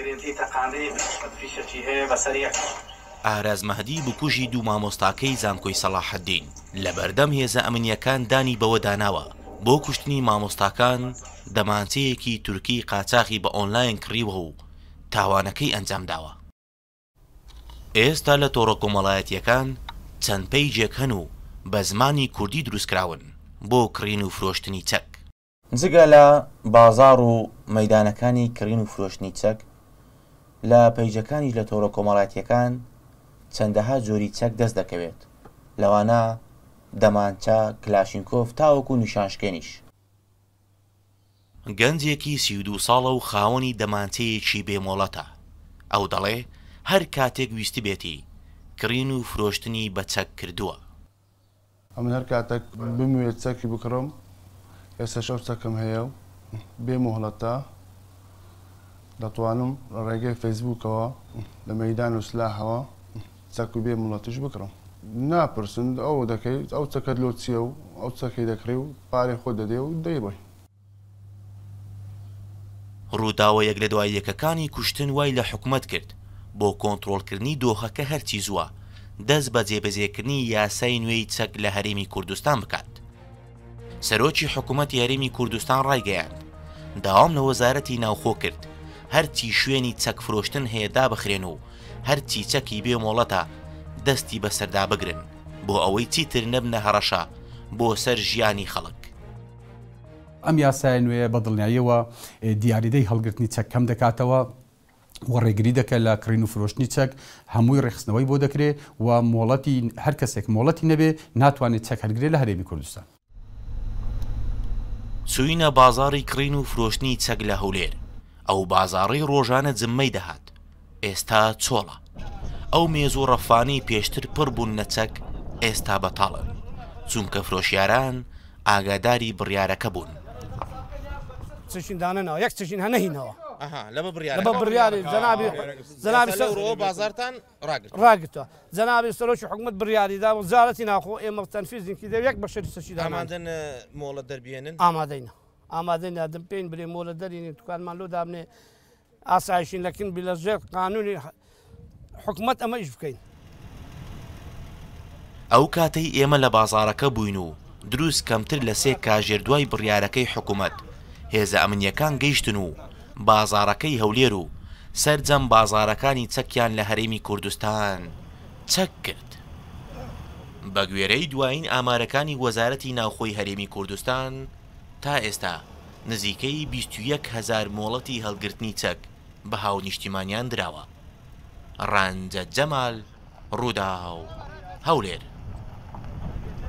ئاراز مەهدی بکوژی دوو مامۆستاکەی زانکۆی سەلاحەددین لە بەردەم هێزە ئەمنیەکان دانی بەوە داناوە بۆ کوشتنی مامۆستاکان دەمانچەیەکی تورکی قاچاقی بە ئۆنلاین کڕیوە و تاوانەکەی ئەنجام داوە. ئێستا لە تۆڕە کۆمەڵایەتیەکان چەند پەیجێک هەن و بە زمانی کوردی دروستکراون بۆ کڕین و فرۆشتنی چەک. جگە لە بازاڕ و مەیدانەکانی کڕین و فرۆشتنی چەک لە پەیجەکانی لە تۆڕە کۆمەڵایەتیەکان چەندەها جۆری چەک دەست دەکەوێت، لەوانە دەمانچە، کلاشینکۆف تاوەکو نیشانشکێنیش. گەنجێکی 32 ساڵە و خاوەنی دەمانچەیەکی بێمۆڵەتە. ئەو دەڵێ هەر کاتێک ویستی بێتی کڕین و فرۆشتنی بە چەک کردووە. ئەمن هەر کاتێک بموێت چەکی بکڕم، ئێستا شەو چەکم هەیە و بێمۆڵەتە دەتوانم ڕێگەی فەیسبووکەوە لە مەیدان و سلاحەوە چەک و بێموڵەتیش بکڕم. ناپرسن ئەو دەکەیت ئەو چەکەت لۆ چییە و ئەو چەکەی دەکڕی و پارێ خۆ دەدێ و دەیبڕی. ڕووداوە یەک لە دوای یەکەکانی کوشتن وای لە حکومەت کرد بۆ کۆنتڕۆڵکردنی دۆخەکە هەرچی زووە دەست بە جێبەجێکردنی یاسای نوێی چەک لە هەرێمی کوردستان بکات. سەرۆکی حکوومەتی هەرێمی کوردستان ڕایگەیاند داوام لە وەزارەتی ناوخۆ کرد هەرچی شوێنی چەک فرۆشتن هەیە دابخرێن و هەرچی چەکی بێمۆڵەتە دەستی بەسەردا بگرن بۆ ئەوەی چیتر نەبنە هەڕەشە بۆ سەر ژیانی خەڵک. ئەم یاسای نوێ بە دڵنیاییەوە دیاریدەی هەڵگرتنی چەک کەم دەکاتەوە و ڕێگری دەکە لە کڕین و فرۆشتنی چەک هەمووی ڕێخستنەوەی بۆ دەکرێت و مۆڵەتی هەر کەسێک مۆڵەتی نەبێ ناتوانێت چەک هەرگرێ لە هەرێمی کوردستان. چوینە بازاڕی کڕین و فرۆشتنی چەک لە هەولێر. ئەو بازاڕی ڕۆژانە جممەی دەهات. ئێستا چۆڵە. ئەو مێز و ڕەفانەی پێشتر پڕ بوون نە چەک ئێستا بەتاڵن چونکە فرۆشیاران ئاگاداری بڕیارەکە بوون. چشین دانەنەوە یەک چشین هەنەهینەوە لە بڕیاری جەنابی بازارتان ڕاگرتووە. جەنابی سەرۆکی حکوومەت بڕیاریدا وەزارەتی ناوخۆ ئێمە تەنفیزێکی دێ یەک بەشەری چشی ئامادەن مۆڵەت دەربێنن ئامادەینە ئامادەینە دەم پێین برێ مۆڵە دەرینی توکانمان لۆ دابنێ ئاسایشین لەکن بلە ژێر قانونی حکوومەت ئەمە ئیش بکەین. ئەو کاتەی ئێمە لە بازارەکە بووین و دروست کەمتر لە 3 کاژێر دوای بڕیارەکەی حکوومەت هێزە ئەمنیەکان گەیشتن و بازارەکەی هەولێر و سەرجەم بازارەکانی چەکیان لە هەرێمی کوردستان چەک کرد. بە گوێرەی دوایین ئامارەکانی وەزارەتی ناوخۆی هەرێمی کوردستان تا ئێستا نزیکەی 21,000 مۆڵەتی هەڵگرتنی چەک بە هاونیشتیمانیان دراوە. ڕەنجە جەمال، ڕووداو، هەولێر.